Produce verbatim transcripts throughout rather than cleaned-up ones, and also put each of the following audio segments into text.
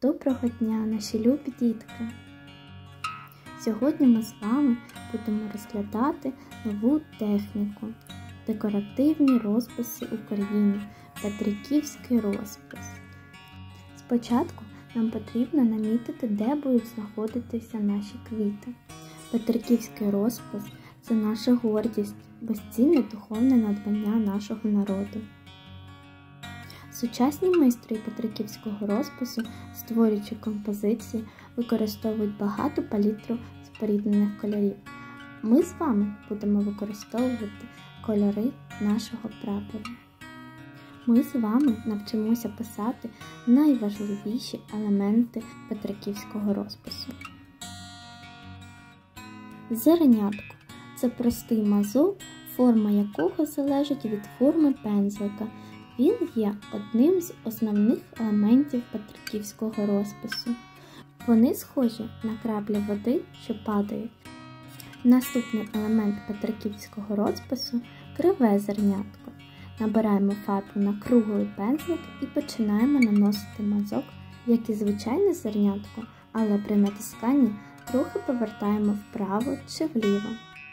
Доброго дня, наші любі дітки! Сьогодні ми з вами будемо розглядати нову техніку – декоративні розписи України, петриківський розпис. Спочатку нам потрібно намітити, де будуть знаходитися наші квіти. Петриківський розпис – це наша гордість, безцінне духовне надбання нашого народу. Сучасні майстри петриківського розпису, створюючи композиції, використовують багату палітру споріднених кольорів. Ми з вами будемо використовувати кольори нашого прапору. Ми з вами навчимося писати найважливіші елементи петриківського розпису. Зернятко – це простий мазок, форма якого залежить від форми пензлика. Він є одним з основних елементів петриківського розпису. Вони схожі на краплі води, що падають. Наступний елемент петриківського розпису – криве зернятко. Набираємо фарбу на круглий пензлик і починаємо наносити мазок, як і звичайне зернятко, але при натисканні трохи повертаємо вправо чи вліво.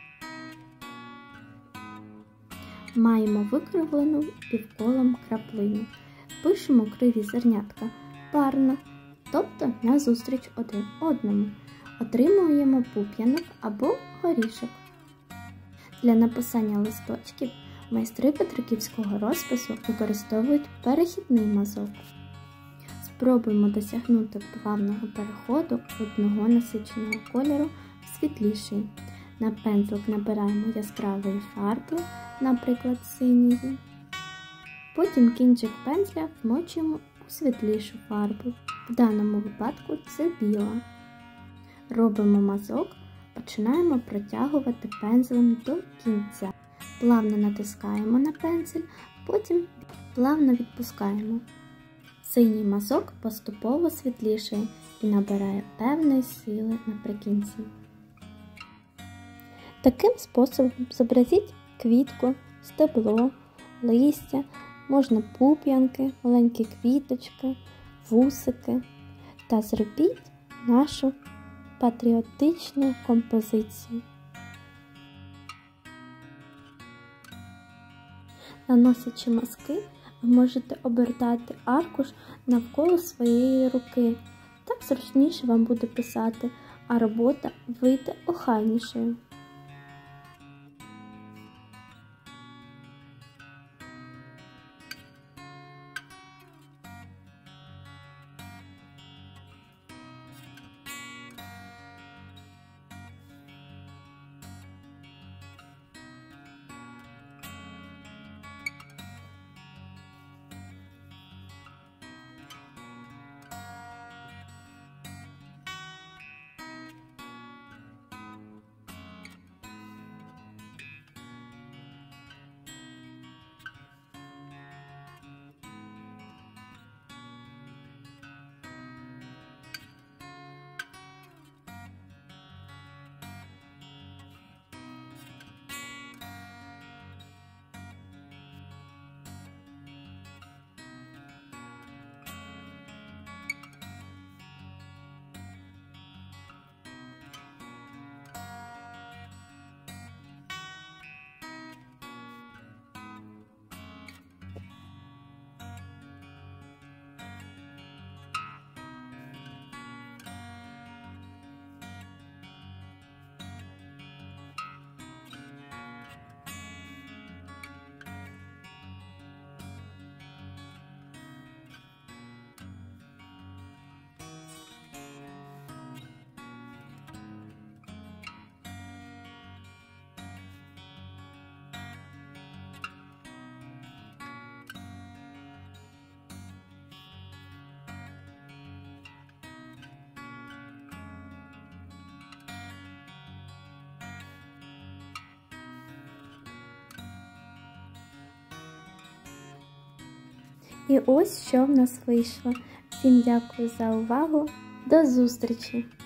Маємо викривлену півколом краплину. Пишемо криві зернятка парно, тобто назустріч один одному. Отримуємо пуп'янок або горішок. Для написання листочків майстри петриківського розпису використовують перехідний мазок. Спробуємо досягнути плавного переходу одного насиченого кольору в світліший. На пензлик набираємо яскравої фарби, наприклад, синьої. Потім кінчик пензля вмочуємо у світлішу фарбу. В даному випадку це біла. Робимо мазок, починаємо протягувати пензлем до кінця. Плавно натискаємо на пензель, потім плавно відпускаємо. Синій мазок поступово світлішає і набирає певної сили наприкінці. Таким способом зобразіть квітку, стебло, листя, можна пуп'янки, маленькі квіточки, вусики та зробіть нашу патріотичну композицію. Наносячи мазки, ви можете обертати аркуш навколо своєї руки. Так зручніше вам буде писати, а робота вийде охайнішою. І ось що в нас вийшло. Всім дякую за увагу. До зустрічі!